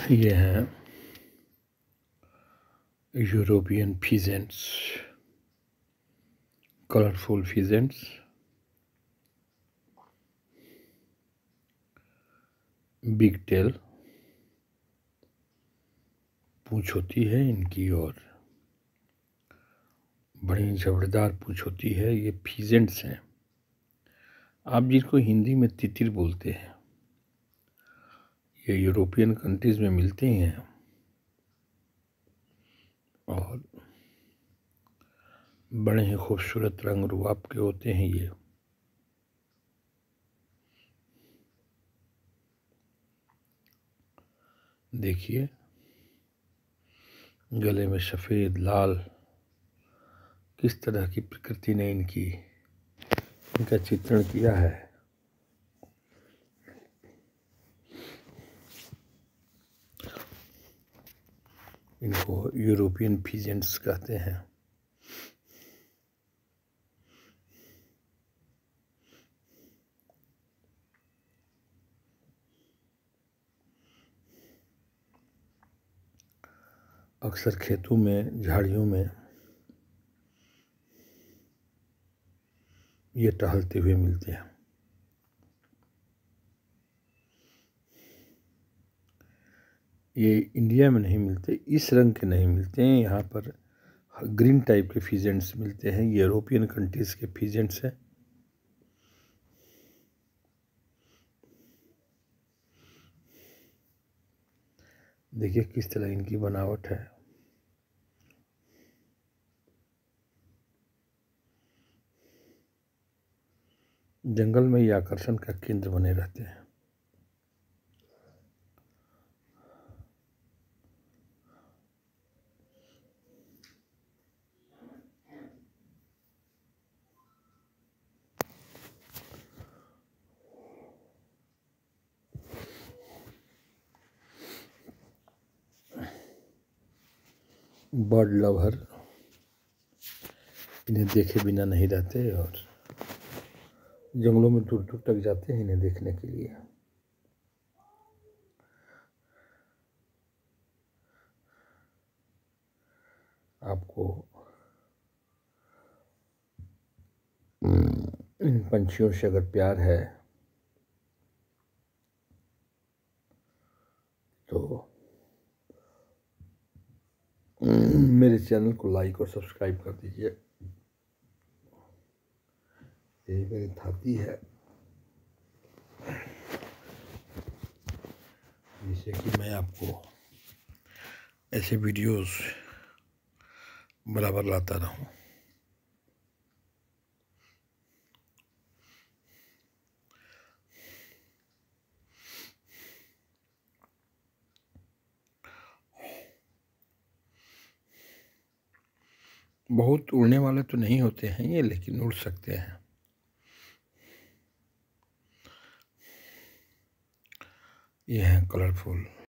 ये हैं European pheasants, colourful pheasants. Big tail पूंछ होती है इनकी और बड़ी जबरदार पूंछ होती है। ये फीजेंट्स हैं, आप जिसको हिंदी में तितिर बोलते हैं। ये यूरोपियन कंट्रीज में मिलते हैं और बड़े ही खूबसूरत रंग रुआब के होते हैं। ये देखिए, गले में सफ़ेद लाल, किस तरह की प्रकृति ने इनका चित्रण किया है। इनको यूरोपियन फीजेंट्स कहते हैं। अक्सर खेतों में, झाड़ियों में ये टहलते हुए मिलते हैं। ये इंडिया में नहीं मिलते, इस रंग के नहीं मिलते हैं। यहाँ पर ग्रीन टाइप के फीजेंट्स मिलते हैं। ये यूरोपियन कंट्रीज के फीजेंट्स हैं। देखिए किस तरह इनकी बनावट है। जंगल में ये आकर्षण का केंद्र बने रहते हैं। बर्ड लवर इन्हें देखे बिना नहीं रहते और जंगलों में दूर दूर तक जाते हैं इन्हें देखने के लिए। आपको इन पंछियों से अगर प्यार है तो मेरे चैनल को लाइक और सब्सक्राइब कर दीजिए। यही मेरी थाती है, जिससे कि मैं आपको ऐसे वीडियोस बराबर लाता रहूं। बहुत उड़ने वाले तो नहीं होते हैं ये, लेकिन उड़ सकते हैं। ये हैं कलरफुल